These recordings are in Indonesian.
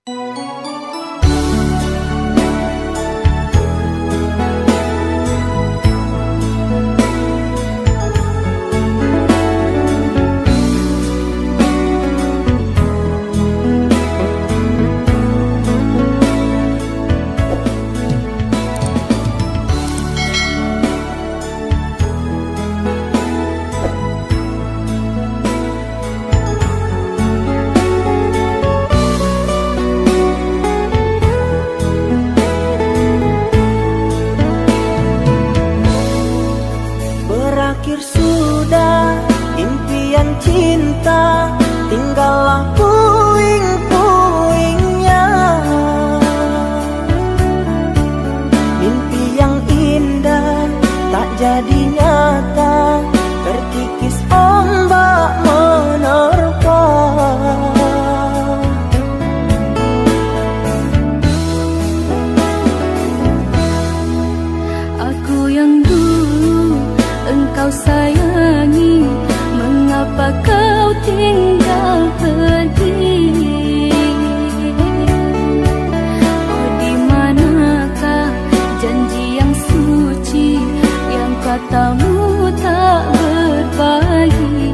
Berakhir sudah impian cinta, tinggallah puing-puingnya. Mimpi yang indah tak jadi nyata, terkikis ombak menerpa. Aku yang dulu engkau sayangi, mengapa kau tinggal pergi? Oh, di manakah janji yang suci yang katamu tak berbagi?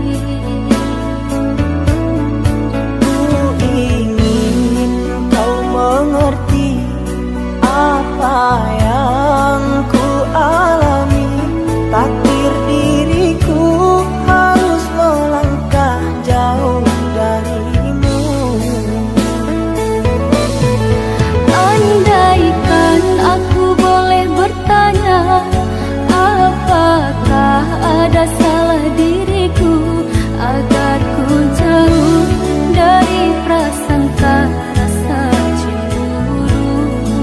Ku ingin kau mengerti apa yang ku alami. Takdir diriku harus melangkah jauh darimu. Andaikan aku boleh bertanya, apakah ada salah diriku agar ku jauh dari prasangka rasa cemburu?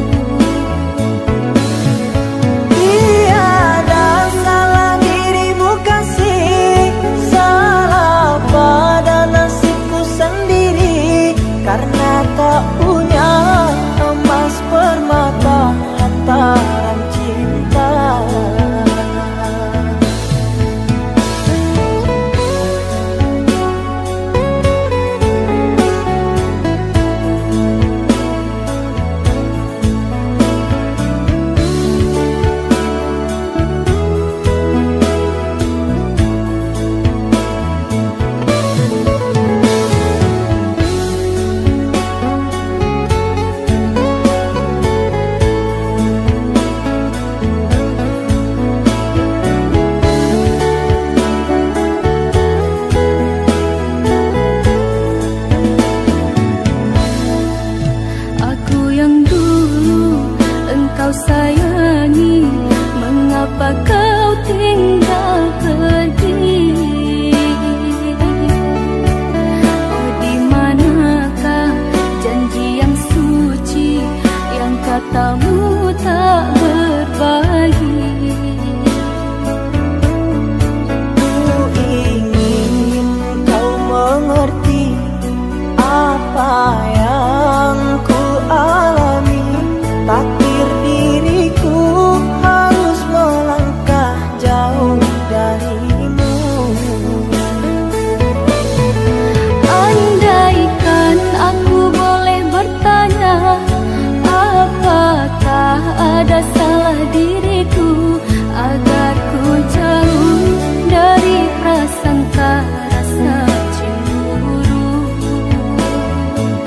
Tiada salah dirimu kasih, salah pada nasibku sendiri, karena tak punya emas permata hantaran cinta. Aku yang dulu engkau sayangi, mengapa kau tinggal pergi? Oh, di manakah janji yang suci yang katamu tak berbagi? Ku ingin kau mengerti apa yang ku alami. Takdir diriku harus melangkah jauh darimu. Andaikan aku boleh bertanya, apakah ada salah diriku agar ku jauh dari prasangka rasa cemburu?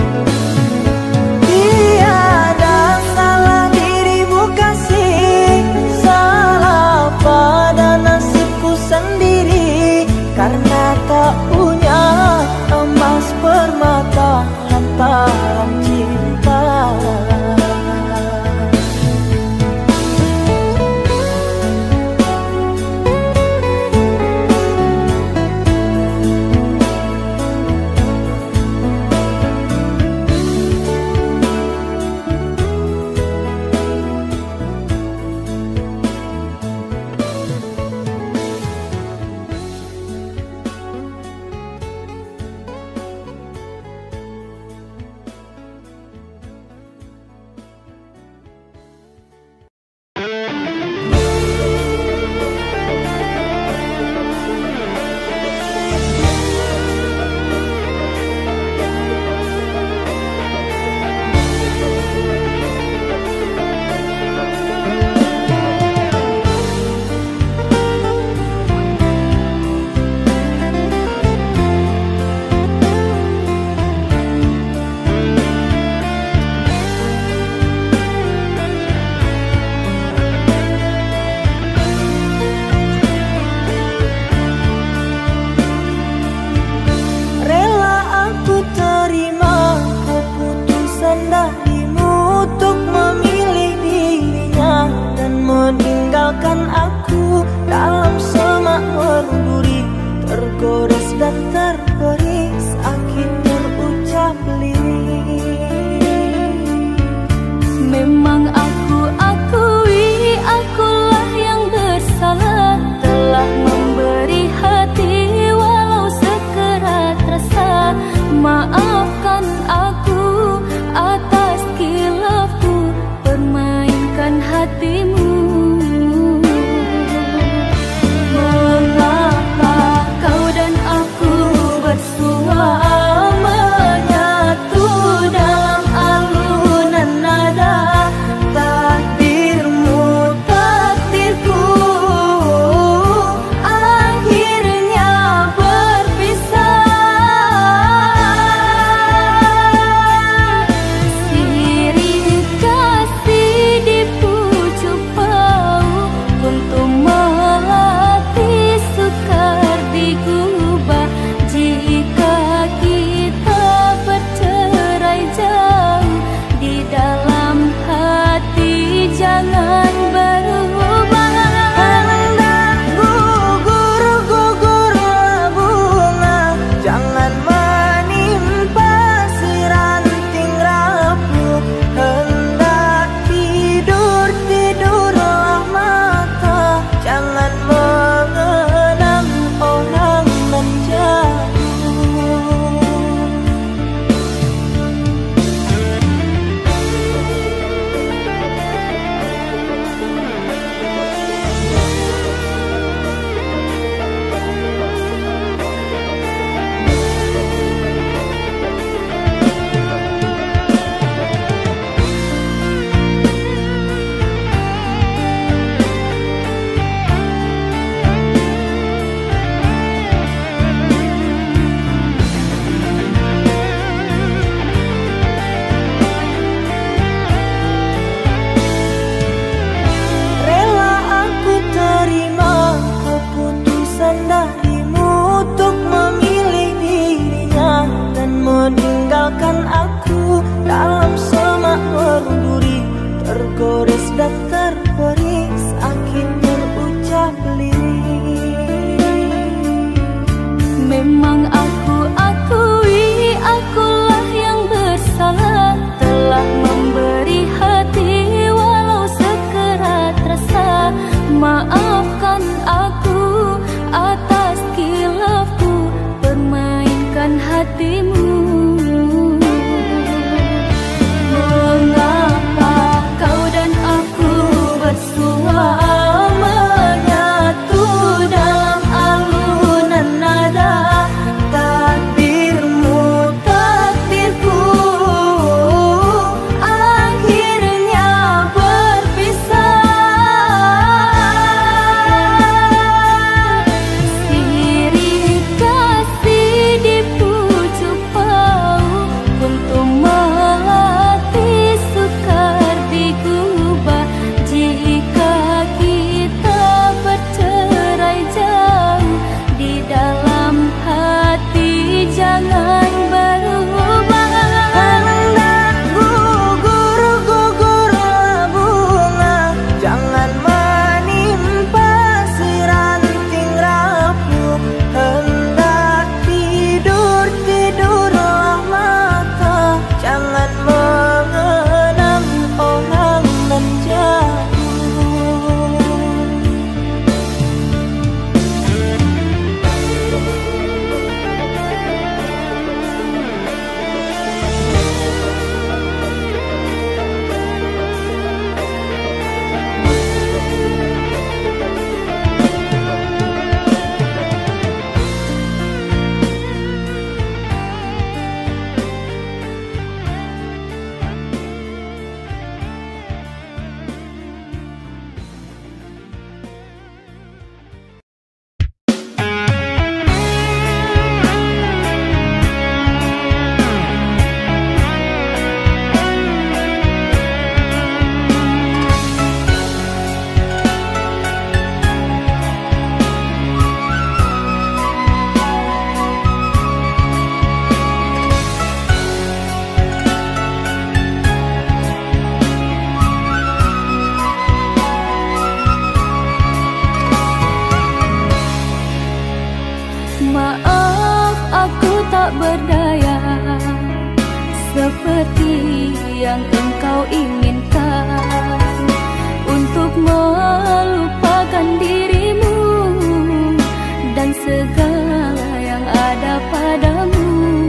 seperti yang engkau inginkan, untuk melupakan dirimu dan segala yang ada padamu.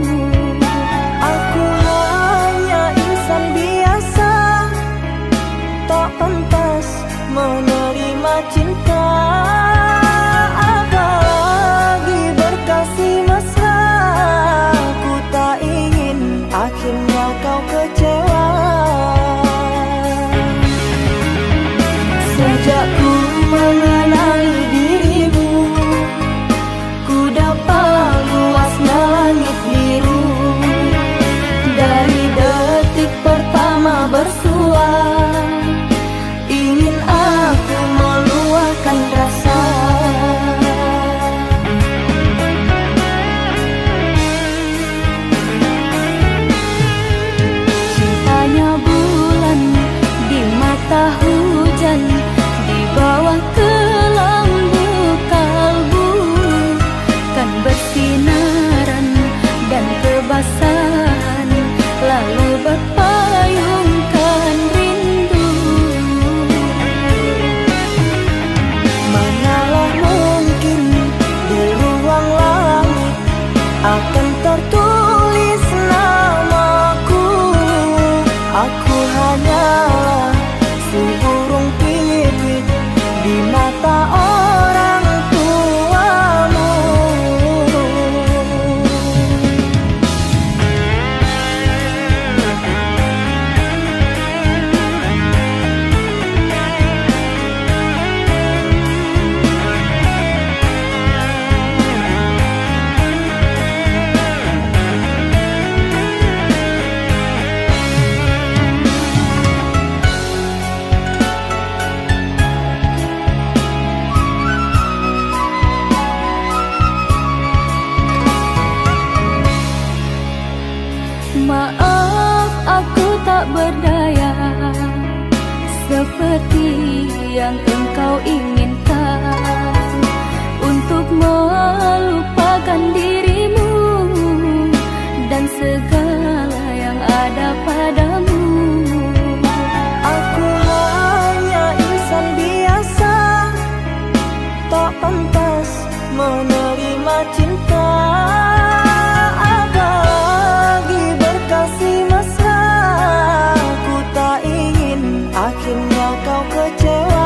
Aku hanya insan biasa, tak pantas menerima cinta, apalagi berkasih mesra. Ku tak ingin akhirnya kau kecewa. Sejak ku mengenali dirimu, ku dapat luasnya langit biru. Dari detik pertama bersua, ingin aku meluahkan rasa. Cintanya bulan di mata hujan, di bawah kelambu kalbu, kan bersinaran dan kebasahan, lalu berpayungkan rindu. Manalah mungkin di ruang langit akan tertulis namaku. Aku hanyalah seburung pipit di mata orang tuamu. Maaf, aku tak berdaya seperti yang engkau inginkan, untuk melupakan dirimu dan segala yang ada padamu. Aku hanya insan biasa, tak pantas menerima cinta, apalagi berkasih mesra. Ku tak ingin akhirnya kau kecewa.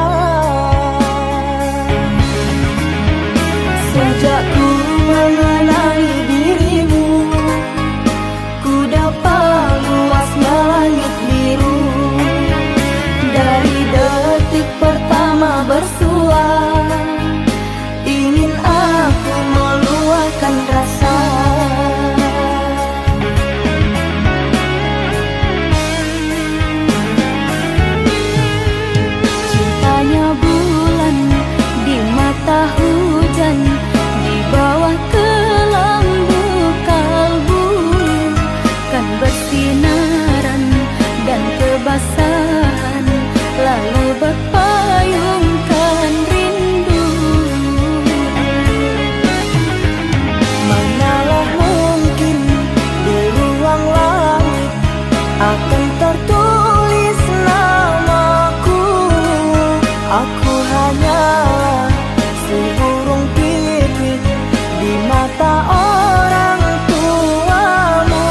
Sejak ku mengenali dirimu, ku dapat luasnya langit biru. Dari detik pertama bersua, ingin aku meluahkan rasa. Cintanya bulan di mata hujan, di bawah kelambu kalbu, kan bersinaran dan kebasahan, lalu berpayungkan rindu. Manalah mungkin di ruang langit akan tertulis namaku. Aku hanyalah seburung pipit di mata orang tuamu.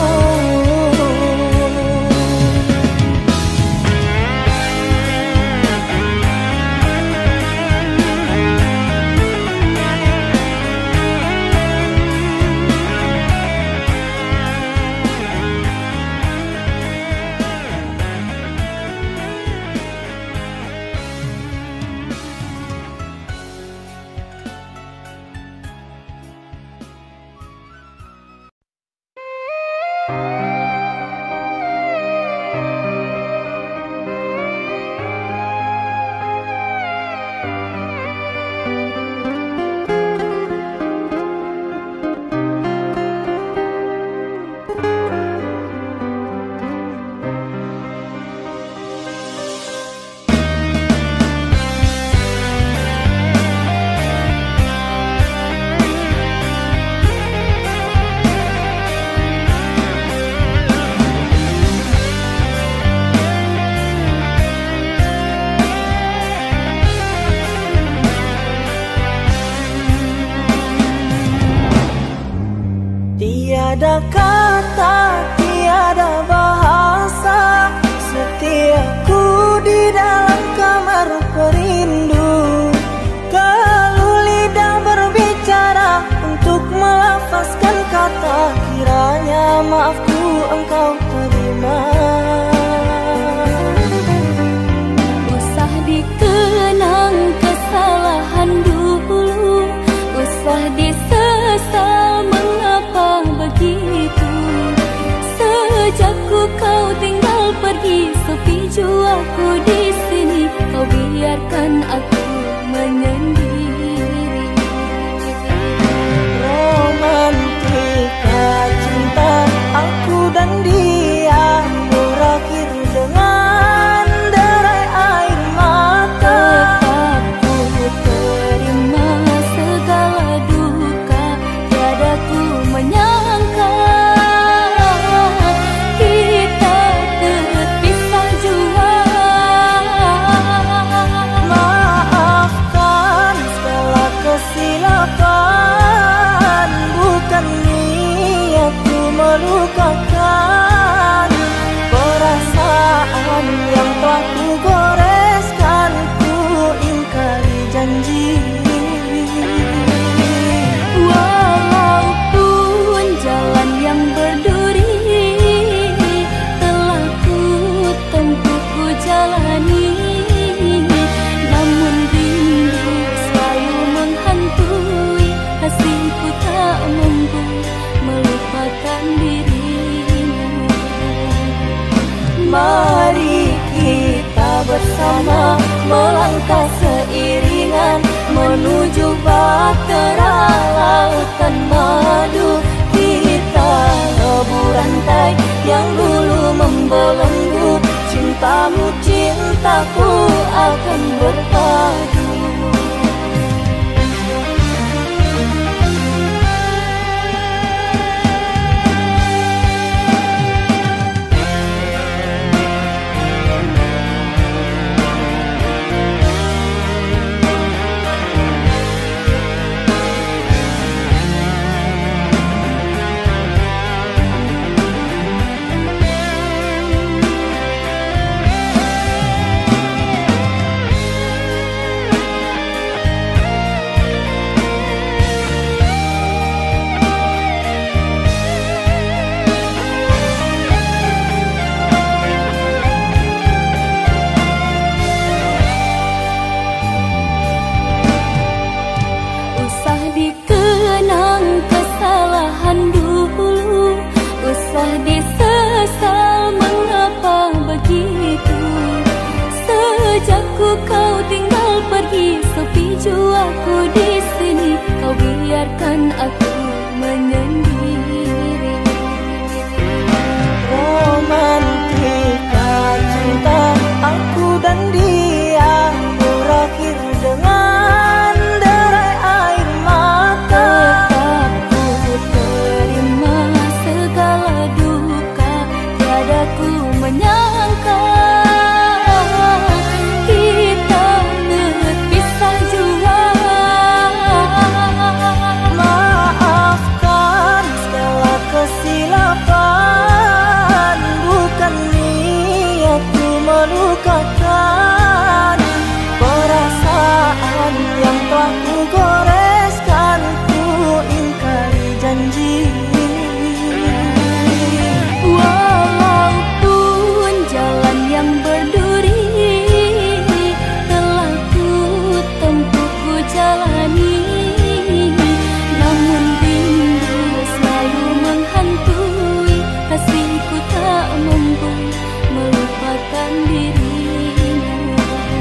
kau terima. Usah dikenang kesalahan dulu, usah disesal mengapa begitu. Sejak kau tinggal pergi, sepi jiwaku di sini. Kau biarkan aku menyendiri. Romantika cinta aku dan dia berakhir dengan derai air mata. Tetap ku terima segala duka, tiada ku menyangka kita terpisah jua. Maafkan segala kesilapan, bukan niatku melukakan. Perasaan yang telah ku goreskan, ku ingkari janji. Walaupun jalan yang berduri telah ku tempuh, ku jalani, namun rindu selalu menghantui. Kasihku tak mampu melupakan dirimu. Mari kita bersama melangkah seiringan menuju bahtera lautan madu. Kita lebur rantai yang dulu membelenggu. Cintamu cintaku akan berpadu. Usah dikenang kesalahan dulu, usah disesal mengapa begitu. Sejak kau tinggal pergi, sepi jiwaku di sini. Kau biarkan aku menyendiri. Romantika cinta aku dan dia berakhir dengan derai air mata. Tetap ku terima segala duka, tiada ku menyangka kita terpisah jua. Maafkan segala kesilapan, bukan niatku melukakan. Perasaan yang telah ku goreskan, ku ingkari janji. Walaupun jalan yang berduri telah ku tempuh, ku jalani, namun rindu selalu menghantui. Kasihku tak mampu melupakan dirimu.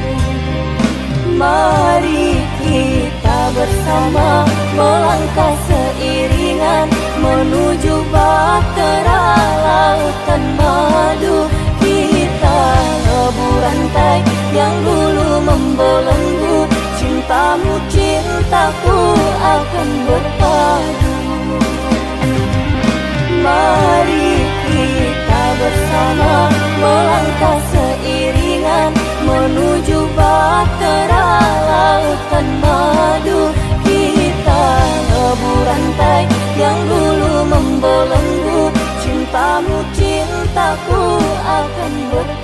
Mari kita bersama melangkah seiringan menuju bahtera lautan madu. Kita lebur rantai yang dulu membelenggu. Cintamu cintaku akan berpadu. Mari kita bersama melangkah seiringan menuju bahtera lautan madu. Kita lebur rantai yang dulu membelenggu. Cintamu cintaku akan berpadu.